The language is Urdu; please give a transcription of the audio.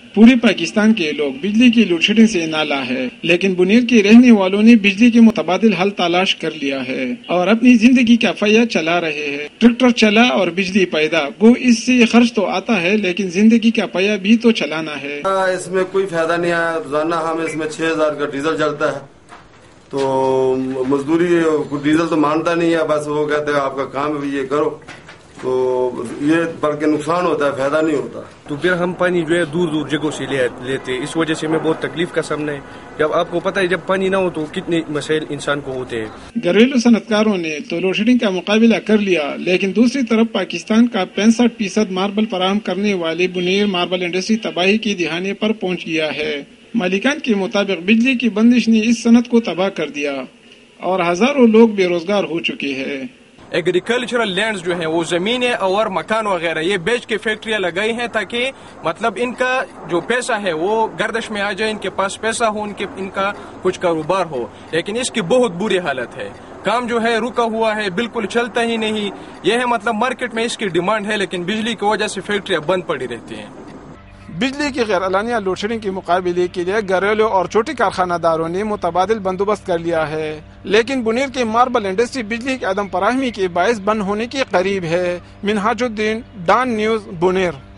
پورے پاکستان کے لوگ بجلی کی لوڈ شیڈنگ سے نالاں ہے، لیکن بنیر کے رہنے والوں نے بجلی کے متبادل حل تلاش کر لیا ہے اور اپنی زندگی کا پہیہ چلا رہے ہیں۔ ٹریکٹر چلا اور بجلی پیدا، گو اس سے خرچ تو آتا ہے لیکن زندگی کا پہیہ بھی تو چلانا ہے۔ اس میں کوئی فائدہ نہیں ہے، روزانہ ہمیں اس میں 6000 کا ڈیزل چلتا ہے، تو مزدوری ڈیزل تو مانتا نہیں ہے، بس وہ کہتے ہیں آپ کا کام بھی یہ کرو، تو یہ بلکہ نقصان ہوتا ہے، فائدہ نہیں ہوتا۔ تو پھر ہم پانی جو ہے دور دور جگہوں سے لیتے، اس وجہ سے ہمیں بہت تکلیف کا سامنا ہے۔ جب آپ کو پتہ ہے جب پانی نہ ہو تو کتنے مسائل انسان کو ہوتے ہیں۔ گھریلو صنعت کاروں نے تو لوڈ شیڈنگ کا مقابلہ کر لیا، لیکن دوسری طرف پاکستان کا 65% ماربل فراہم کرنے والی بنیر ماربل انڈسٹری تباہی کی دہانے پر پہنچ گیا ہے۔ مالکان کے مطابق بجلی کی بندش نے اس صنعت کو تباہ کر دیا اور ہزاروں لوگ بے روزگار ہو چکے ہیں۔ ایگریکلچرل لینڈز جو ہیں وہ زمینیں اور مکان وغیرہ یہ بیچ کے فیکٹریاں لگائی ہیں تاکہ مطلب ان کا جو پیسہ ہے وہ گردش میں آ جائے، ان کے پاس پیسہ ہو، ان کا کچھ کاروبار ہو، لیکن اس کی بہت بری حالت ہے۔ کام جو ہے رکا ہوا ہے، بالکل چلتا ہی نہیں۔ یہ ہے مطلب مارکیٹ میں اس کی ڈیمانڈ ہے لیکن بجلی کی وجہ سے فیکٹریاں بند پڑی رہتی ہیں۔ بجلی کی غیر اعلانیہ لوڈ شیڈنگ کے مقابلے کے لیے گھریلو اور چھوٹے کارخانہ داروں نے متبادل بندوبست کر لیا ہے، لیکن بنیر کی ماربل انڈسٹری بجلی کی عدم فراہمی کے باعث بند ہونے کے قریب ہے۔ منہاج الدین، ڈان نیوز، بنیر۔